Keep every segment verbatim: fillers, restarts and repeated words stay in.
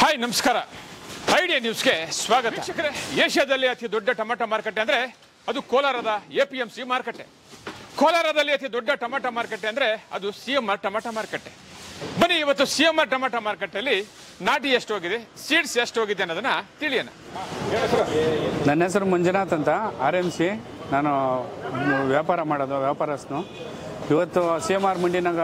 Hi ನಮಸ್ಕಾರ idea ನ್ಯೂಸ್ಗೆ ಸ್ವಾಗತ ವೀಕ್ಷಕರೇ ಏಷ್ಯಾದಲ್ಲಿ ಅತಿ ದೊಡ್ಡ ಟೊಮೆಟೊ ಮಾರುಕಟ್ಟೆ ಅಂದ್ರೆ ಅದು ಕೋಲಾರದ ಎಪಿಎಂಸಿ ಮಾರುಕಟ್ಟೆ ಕೋಲಾರದಲ್ಲಿ ಅತಿ ದೊಡ್ಡ ಟೊಮೆಟೊ ಮಾರುಕಟ್ಟೆ ಅಂದ್ರೆ ಅದು ಸಿಎಂಆರ್ ಟೊಮೆಟೊ ಮಾರುಕಟ್ಟೆ ಬನ್ನಿ ಇವತ್ತು ಸಿಎಂಆರ್ ಟೊಮೆಟೊ ಮಾರುಕಟ್ಟೆಯಲ್ಲಿ ನಾಟಿ ಎಷ್ಟು ಹೋಗಿದೆ ಸೀಡ್ಸ್ ಎಷ್ಟು ಹೋಗಿದೆ ಅನ್ನೋದನ್ನ ತಿಳಿಯೋಣ ನನ್ನ ಹೆಸರು ಮಂಜುನಾಥ್ ಅಂತ ಆರ್ ಎಮ್ ಸಿ ನಾನು ವ್ಯಾಪಾರ ಮಾಡೋದು ವ್ಯಾಪಾರಸ್ಥನು ಇವತ್ತು ಸಿ ಎಮ್ ಆರ್ ಮಂಡಿನಾಗ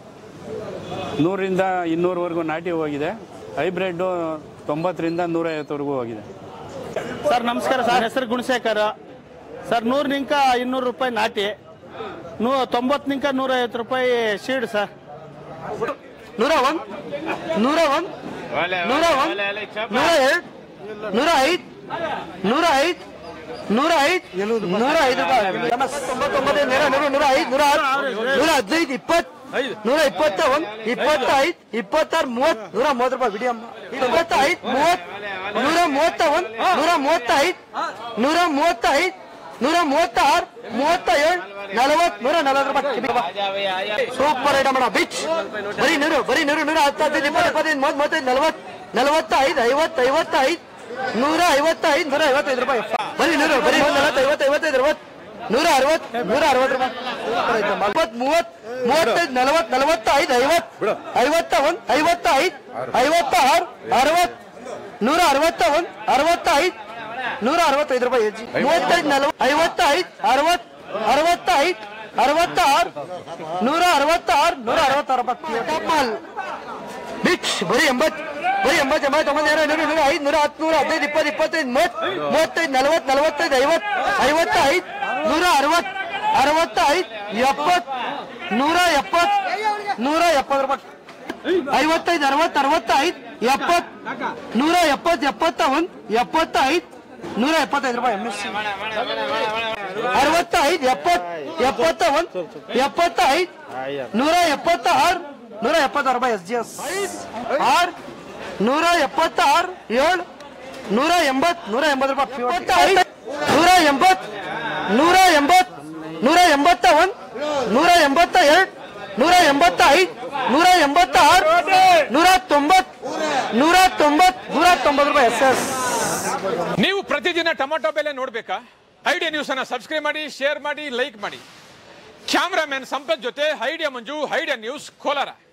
ನೂರರಿಂದ ಇನ್ನೂರವರೆಗೂ ನಾಟಿ ಹೋಗಿದೆ ಹೈಬ್ರಿಡ್ಡು ತೊಂಬತ್ತರಿಂದ ನೂರೈವತ್ತವರೆಗೂ ಹೋಗಿದೆ ಸರ್ ನಮಸ್ಕಾರ ಸರ್ ಹೆಸರು ಗುಣಶೇಖರ ಸರ್ ನೂರು ನಿಂಕ ಇನ್ನೂರು ರೂಪಾಯಿ ನಾಟಿ ನೂ ತೊಂಬತ್ತು ನಿಂಕ ನೂರೈವತ್ತು ರೂಪಾಯಿ ಶೀಡ್ ಸರ್ ನೂರ ಒಂದು ನೂರ ಒಂದು ನೂರ ಒಂದು ನೂರ ಎರಡು ನೂರ ಐದು ನೂರ ಐದು ನೂರ ಐದು ನೂರ ಐದು ರೂಪಾಯಿ ತೊಂಬತ್ತೊಂಬತ್ತು ನೂರ ನೂರ ನೂರ ಐದು ನೂರ ಆರು ನೂರ ಹದಿನೈದು ಇಪ್ಪತ್ತು ನೂರ ಇಪ್ಪತ್ತ ಒಂದು ಇಪ್ಪತ್ತೈದು ಇಪ್ಪತ್ತಾರು ಮೂವತ್ತು ನೂರ ಮೂವತ್ತು ರೂಪಾಯಿ ಬಿಡಿ ಅಮ್ಮ ಇಪ್ಪತ್ತೈದು ಮೂವತ್ತು ನೂರ ಮೂವತ್ತ ಒಂದು ನೂರ ಮೂವತ್ತೈದು ನೂರ ಮೂವತ್ತೈದು ನೂರ ಮೂವತ್ತಾರು ಮೂವತ್ತ ಏಳು ನಲವತ್ತು ನೂರ ನಲವತ್ತು ರೂಪಾಯಿ ಸೂಪರ್ ಐಟಮ್ ಅಣ್ಣ ಬಿಚ್ ಬರೀ ನೂರು ಬರೀ ನೂರು ನೂರ ಹತ್ತೈದು ಇಪ್ಪತ್ತು ಇಪ್ಪತ್ತೈದು ಮೂವತ್ತು ಮೂವತ್ತೈದು ನಲವತ್ತು ನಲವತ್ತೈದು ಐವತ್ತು ಐವತ್ತೈದು ನೂರ ಐವತ್ತೈದು ನೂರ ಐವತ್ತೈದು ರೂಪಾಯಿ ಬರೀ ನೂರು ಬರೀ ನಲವತ್ತು ಐವತ್ತು ಐವತ್ತೈದು ಅರವತ್ತು ನೂರ ಅರವತ್ತು ನೂರ ಅರವತ್ತು ರೂಪಾಯಿ ಇಪ್ಪತ್ತು ಮೂವತ್ತು ಮೂವತ್ತೈದು ನಲವತ್ತು ನಲವತ್ತೈದು ಐವತ್ತು ಐವತ್ತ ಒಂದು ಐವತ್ತೈದು ಐವತ್ತಾರು ಅರವತ್ತು ನೂರ ಅರವತ್ತ ಒಂದು ಅರವತ್ತೈದು ನೂರ ಅರವತ್ತೈದು ರೂಪಾಯಿ ಹೆಜ್ಜೆ ಮೂವತ್ತೈದು ನಲವತ್ತು ಐವತ್ತೈದು ಅರವತ್ತು ಅರವತ್ತೈದು ಅರವತ್ತಾರು ನೂರ ಅರವತ್ತಾರು ನೂರ ಅರವತ್ತಾರು ರೂಪಾಯಿ ಬಿಚ್ ಬರೀ ಎಂಬತ್ತು ಬರೀ ಎಂಬತ್ತು ಎಂಬತ್ತು ಒಂಬತ್ತು ನೂರ ನೂರ ಐದು ನೂರ ಹತ್ತು ನೂರ ಹದಿನೈದು ಇಪ್ಪತ್ತು ಇಪ್ಪತ್ತೈದು ಮೂವತ್ತು ಮೂವತ್ತೈದು ನಲವತ್ತು ನಲವತ್ತೈದು ಐವತ್ತು ಐವತ್ತೈದು ನೂರ ಅರವತ್ತು ಅರವತ್ತೈದು ಎಪ್ಪತ್ತು ನೂರ ಎಪ್ಪತ್ತು ನೂರ ಎಪ್ಪತ್ತು ರೂಪಾಯಿ ಐವತ್ತೈದು ಅರವತ್ತು ಅರವತ್ತೈದು ಎಪ್ಪತ್ತು ನೂರ ಎಪ್ಪತ್ತು ಎಪ್ಪತ್ತ ಒಂದು ಎಪ್ಪತ್ತೈದು ನೂರ ಎಪ್ಪತ್ತೈದು ರೂಪಾಯಿ ಎಂ ಎಸ್ ಸಿ ಅರವತ್ತೈದು ಎಪ್ಪತ್ತು ಎಪ್ಪತ್ತ ಒಂದು ಎಪ್ಪತ್ತೈದು ನೂರ ಎಪ್ಪತ್ತ ಆರು ನೂರ ಎಪ್ಪತ್ತಾರು ರೂಪಾಯಿ ಎಸ್ ಜಿ ಎಸ್ ಆರು ನೂರ ಎಪ್ಪತ್ತಾರು ಏಳು ನೂರ ಎಂಬತ್ತು ನೂರ ಎಂಬತ್ತು ರೂಪಾಯಿ ನೂರ ಎಂಬತ್ತು ನೂರ ಎಂಬತ್ತು ನೂರ ಎಂಬತ್ತ ಒಂದು ನೂರ ಎಂಬತ್ತ ಎರಡು ನೂರ ಎಂಬತ್ತ ಐದು ನೂರ ಎಂಬತ್ತ ಆರು ನೂರ ತೊಂಬತ್ತು ನೂರ ತೊಂಬತ್ತು ನೂರ ತೊಂಬತ್ತು ರೂಪಾಯಿ ಎಸ್ ಎಸ್ ನೀವು ಪ್ರತಿದಿನ ಟೊಮೆಟೊ ಬೆಲೆ ನೋಡ್ಬೇಕಾ ಐಡಿಯಾ ನ್ಯೂಸ್ ಅನ್ನ ಸಬ್ಸ್ಕ್ರೈಬ್ ಮಾಡಿ ಶೇರ್ ಮಾಡಿ ಲೈಕ್ ಮಾಡಿ ಕ್ಯಾಮ್ರಾಮನ್ ಸಂಪತ್ ಜೊತೆ idea Manju idea news Kolar.